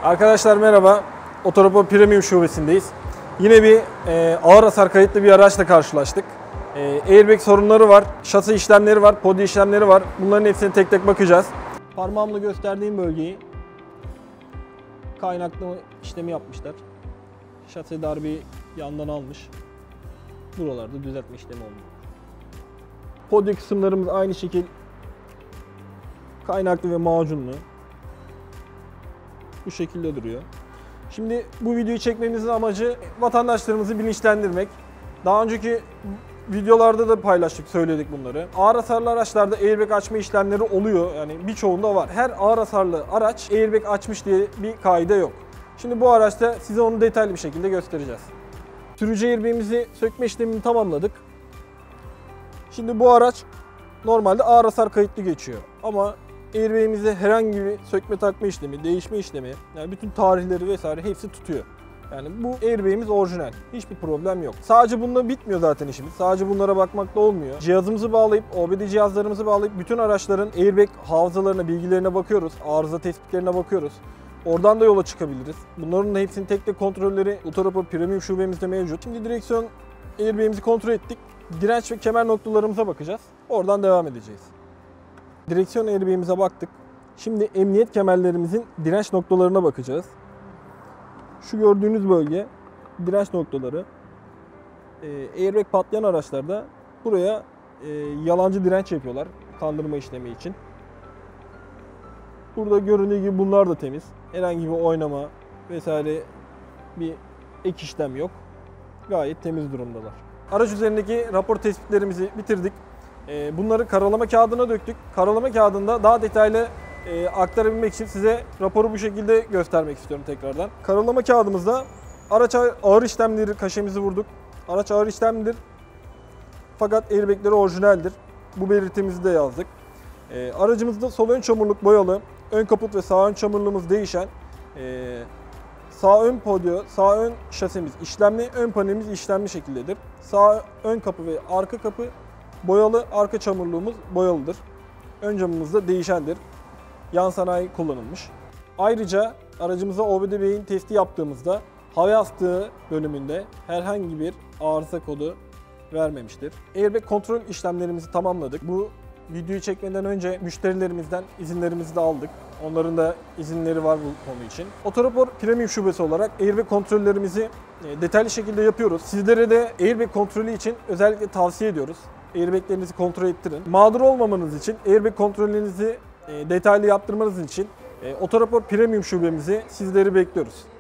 Arkadaşlar merhaba. Otorapor Premium şubesindeyiz. Yine bir ağır hasar kayıtlı bir araçla karşılaştık. Airbag sorunları var, şasi işlemleri var, podi işlemleri var. Bunların hepsine tek tek bakacağız. Parmağımla gösterdiğim bölgeyi kaynaklı işlemi yapmışlar. Şasi darbeyi yandan almış. Buralarda düzeltme işlemi olmuş. Podi kısımlarımız aynı şekil kaynaklı ve macunlu. Bu şekilde duruyor. Şimdi bu videoyu çekmemizin amacı vatandaşlarımızı bilinçlendirmek. Daha önceki videolarda da paylaştık, söyledik bunları. Ağır hasarlı araçlarda airbag açma işlemleri oluyor. Yani birçoğunda var. Her ağır hasarlı araç airbag açmış diye bir kaide yok. Şimdi bu araçta size onu detaylı bir şekilde göstereceğiz. Sürücü airbag'imizi sökme işlemini tamamladık. Şimdi bu araç normalde ağır hasar kayıtlı geçiyor. Ama airbag'imizde herhangi bir sökme takma işlemi, değişme işlemi, yani bütün tarihleri vesaire hepsi tutuyor. Yani bu airbag'imiz orijinal. Hiçbir problem yok. Sadece bununla bitmiyor zaten işimiz. Sadece bunlara bakmakla olmuyor. Cihazımızı bağlayıp, OBD cihazlarımızı bağlayıp bütün araçların airbag hafızalarına, bilgilerine bakıyoruz. Arıza tespitlerine bakıyoruz. Oradan da yola çıkabiliriz. Bunların da hepsinin tek tek kontrolleri Otorapor Premium şubemizde mevcut. Şimdi direksiyon airbag'imizi kontrol ettik. Direnç ve kemer noktalarımıza bakacağız. Oradan devam edeceğiz. Direksiyon airbag'imize baktık. Şimdi emniyet kemerlerimizin direnç noktalarına bakacağız. Şu gördüğünüz bölge direnç noktaları. Airbag patlayan araçlarda buraya yalancı direnç yapıyorlar kandırma işlemi için. Burada göründüğü gibi bunlar da temiz. Herhangi bir oynama vesaire bir ek işlem yok. Gayet temiz durumdalar. Araç üzerindeki rapor tespitlerimizi bitirdik. Bunları karalama kağıdına döktük. Karalama kağıdında daha detaylı aktarabilmek için size raporu bu şekilde göstermek istiyorum tekrardan. Karalama kağıdımızda araç ağır işlemleri kaşemizi vurduk. Araç ağır işlemlidir. Fakat airbagleri orijinaldir. Bu belirtimizi de yazdık. Aracımızda sol ön çamurluk boyalı, ön kaput ve sağ ön çamurluğumuz değişen, sağ ön podyo, sağ ön şasemiz işlemli, ön panelimiz işlemli şekildedir. Sağ ön kapı ve arka kapı boyalı, arka çamurluğumuz boyalıdır. Ön camımız da değişendir. Yan sanayi kullanılmış. Ayrıca aracımıza OBD beyin testi yaptığımızda hava yastığı bölümünde herhangi bir arıza kodu vermemiştir. Airbag kontrol işlemlerimizi tamamladık. Bu videoyu çekmeden önce müşterilerimizden izinlerimizi de aldık. Onların da izinleri var bu konu için. Otorapor Premium şubesi olarak airbag kontrollerimizi detaylı şekilde yapıyoruz. Sizlere de airbag kontrolü için özellikle tavsiye ediyoruz. Airbaglerinizi kontrol ettirin. Mağdur olmamanız için, airbag kontrollerinizi detaylı yaptırmanız için Otorapor Premium şubemizi sizleri bekliyoruz.